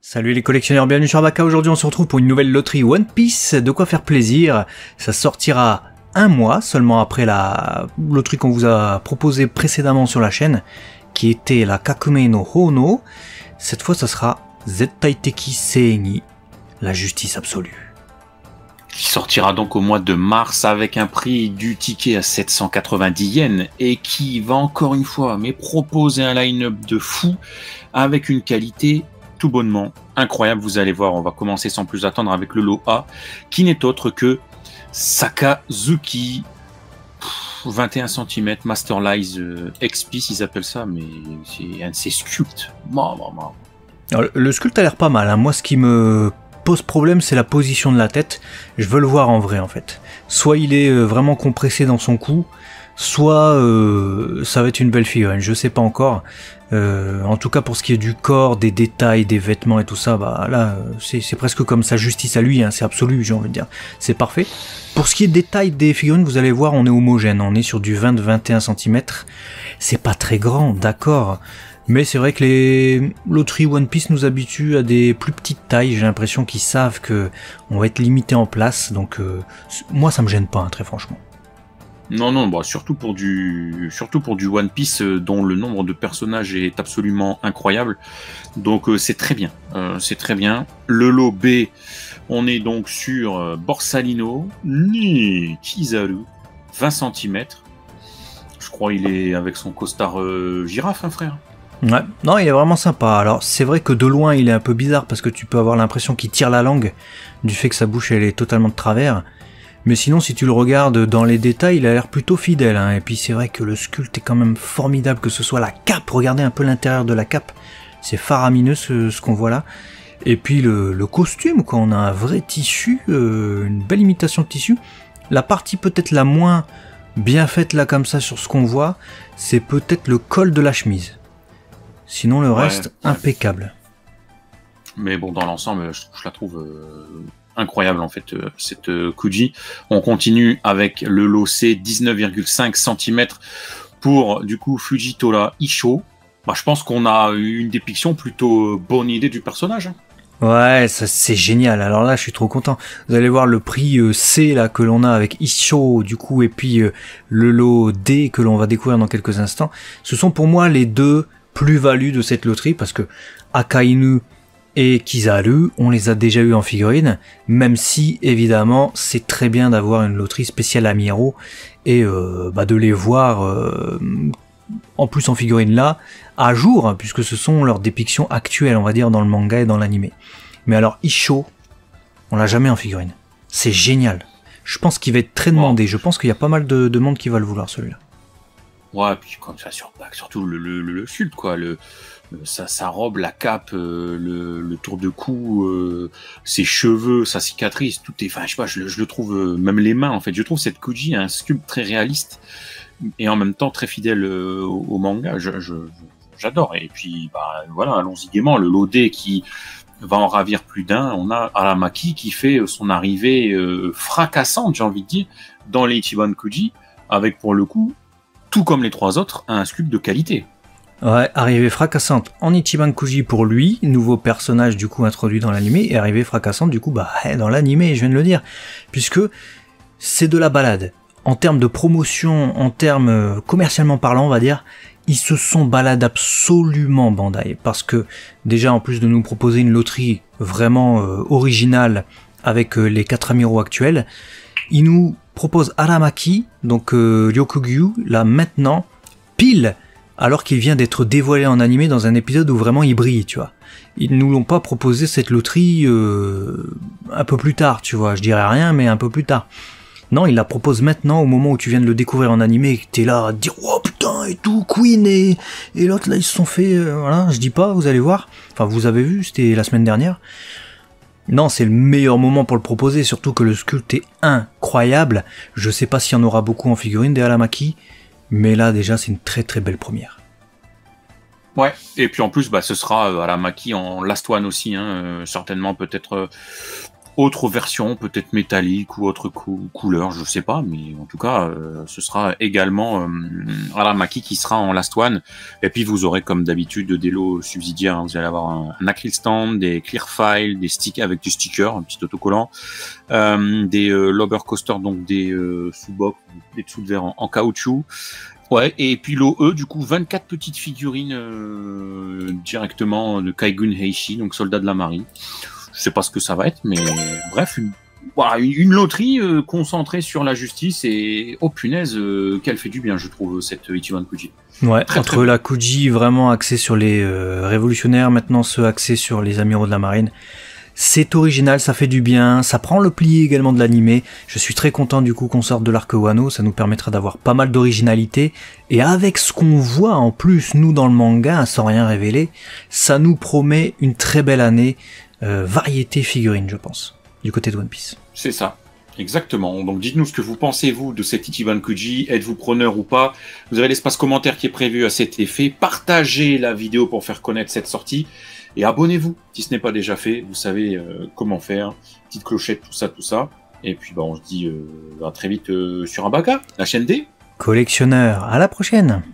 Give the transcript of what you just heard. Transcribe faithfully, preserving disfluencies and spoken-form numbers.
Salut les collectionneurs, bienvenue sur Abaka. Aujourd'hui on se retrouve pour une nouvelle loterie One Piece, de quoi faire plaisir. Ça sortira un mois seulement après la loterie qu'on vous a proposée précédemment sur la chaîne, qui était la Kakume no Hono. Cette fois ça sera Zettaiteki Seini, la justice absolue. Qui sortira donc au mois de mars avec un prix du ticket à sept cent quatre-vingt-dix yens et qui va encore une fois mais proposer un line-up de fou avec une qualité tout bonnement incroyable. Vous allez voir, on va commencer sans plus attendre avec le lot A qui n'est autre que Sakazuki vingt et un centimètres Masterlize euh, X-Piece, ils appellent ça, mais c'est un de ces sculptes. Alors, le sculpte a l'air pas mal, hein. Moi ce qui me pose problème c'est la position de la tête, je veux le voir en vrai en fait. Soit il est vraiment compressé dans son cou, soit euh, ça va être une belle figurine, je sais pas encore. Euh, en tout cas pour ce qui est du corps, des détails, des vêtements et tout ça, bah là c'est presque comme sa justice à lui, hein, c'est absolu, j'ai envie de dire, c'est parfait. Pour ce qui est des tailles des figurines, vous allez voir, on est homogène, on est sur du vingt à vingt et un centimètres, c'est pas très grand, d'accord. Mais c'est vrai que les loteries One Piece nous habituent à des plus petites tailles, j'ai l'impression qu'ils savent que on va être limité en place, donc euh, moi ça me gêne pas, hein, très franchement. Non, non, bah, surtout pour du, surtout pour du One Piece euh, dont le nombre de personnages est absolument incroyable, donc euh, c'est très bien, euh, c'est très bien. Le lot B, on est donc sur euh, Borsalino, ni Kizaru, vingt centimètres, je crois il est avec son costard euh, girafe, hein, frère. Ouais, non, il est vraiment sympa. Alors, c'est vrai que de loin, il est un peu bizarre parce que tu peux avoir l'impression qu'il tire la langue du fait que sa bouche, elle est totalement de travers. Mais sinon, si tu le regardes dans les détails, il a l'air plutôt fidèle, hein. Et puis, c'est vrai que le sculpte est quand même formidable, que ce soit la cape. Regardez un peu l'intérieur de la cape. C'est faramineux ce, ce qu'on voit là. Et puis, le, le costume, quand on a un vrai tissu, euh, une belle imitation de tissu. La partie peut-être la moins bien faite là, comme ça, sur ce qu'on voit, c'est peut-être le col de la chemise. Sinon le reste, ouais, ouais. Impeccable. Mais bon, dans l'ensemble, je, je la trouve euh, incroyable en fait, euh, cette euh, Kuji. On continue avec le lot C, dix-neuf virgule cinq centimètres pour du coup Fujitora Isho. Bah, je pense qu'on a une dépiction plutôt bonne idée du personnage. Hein. Ouais, ça c'est génial. Alors là, je suis trop content. Vous allez voir le prix euh, C là que l'on a avec Isho du coup, et puis euh, le lot D que l'on va découvrir dans quelques instants. Ce sont pour moi les deux plus-value de cette loterie parce que Akainu et Kizaru, on les a déjà eu en figurine, même si évidemment c'est très bien d'avoir une loterie spéciale Amiro et euh, bah, de les voir euh, en plus en figurine là, à jour, hein, puisque ce sont leurs dépictions actuelles, on va dire, dans le manga et dans l'anime. Mais alors Isho, on l'a jamais en figurine. C'est génial. Je pense qu'il va être très demandé, je pense qu'il y a pas mal de, de monde qui va le vouloir celui-là. Ouais, puis comme ça, sur, bah, surtout le, le, le sculpte, quoi, le, le, sa, sa robe, la cape, euh, le, le tour de cou, euh, ses cheveux, sa cicatrice, tout est, enfin, je sais pas, je, je le trouve, euh, même les mains, en fait, je trouve cette Kuji un sculpte très réaliste et en même temps très fidèle euh, au, au manga, je, je, j'adore. Et puis, bah, voilà, allons-y gaiement, le lot D qui va en ravir plus d'un, on a Aramaki qui fait son arrivée euh, fracassante, j'ai envie de dire, dans les Ichiban Kuji, avec pour le coup, tout comme les trois autres, un sculpte de qualité. Ouais, arrivée fracassante en Ichiban Kuji pour lui, nouveau personnage du coup introduit dans l'anime, et arrivée fracassante du coup bah dans l'anime, je viens de le dire, puisque c'est de la balade. En termes de promotion, en termes commercialement parlant, on va dire, ils se sont baladés absolument Bandai, parce que déjà en plus de nous proposer une loterie vraiment euh, originale avec euh, les quatre amiraux actuels, ils nous propose Aramaki, donc euh, Ryokugyu, là maintenant, pile, alors qu'il vient d'être dévoilé en animé dans un épisode où vraiment il brille, tu vois. Ils nous l'ont pas proposé cette loterie euh, un peu plus tard, tu vois, je dirais rien, mais un peu plus tard. Non, il la propose maintenant, au moment où tu viens de le découvrir en animé, et que t'es là à te dire, oh putain, et tout, Queen, et, et l'autre là, ils se sont fait, euh, voilà, je dis pas, vous allez voir, enfin vous avez vu, c'était la semaine dernière. Non, c'est le meilleur moment pour le proposer, surtout que le sculpte est incroyable. Je sais pas s'il y en aura beaucoup en figurine des Aramaki, mais là déjà c'est une très très belle première. Ouais, et puis en plus bah ce sera euh, Aramaki en last one aussi, hein, euh, certainement peut-être euh, autre version, peut-être métallique ou autre cou couleur, je sais pas, mais en tout cas, euh, ce sera également euh, Aramaki qui sera en Last One. Et puis vous aurez comme d'habitude des lots subsidiaires. Hein. Vous allez avoir un, un acryl stand, des clear files, des sticks avec des stickers, un petit autocollant, euh, des euh, lobber coasters, donc des euh, sous-bocs, des dessous de verre en, en caoutchouc. Ouais, et puis l'O E, du coup, vingt-quatre petites figurines euh, directement de Kaigun Heishi, donc soldat de la marine. Je sais pas ce que ça va être, mais bref, une, voilà, une loterie euh, concentrée sur la justice et oh punaise, euh, qu'elle fait du bien, je trouve, cette Ichiban Kuji. Ouais, très, entre très la Kuji vraiment axée sur les euh, révolutionnaires, maintenant ceux axés sur les amiraux de la marine. C'est original, ça fait du bien, ça prend le pli également de l'animé. Je suis très content du coup qu'on sorte de l'arc Wano, ça nous permettra d'avoir pas mal d'originalité. Et avec ce qu'on voit en plus, nous dans le manga, sans rien révéler, ça nous promet une très belle année, euh, variété figurine je pense, du côté de One Piece. C'est ça. Exactement. Donc dites-nous ce que vous pensez, vous, de cet Ichiban Kuji. Êtes-vous preneur ou pas? Vous avez l'espace commentaire qui est prévu à cet effet. Partagez la vidéo pour faire connaître cette sortie. Et abonnez-vous, si ce n'est pas déjà fait. Vous savez euh, comment faire. Petite clochette, tout ça, tout ça. Et puis, bah, on se dit euh, à très vite euh, sur Abaka, la chaîne D. Collectionneur, à la prochaine!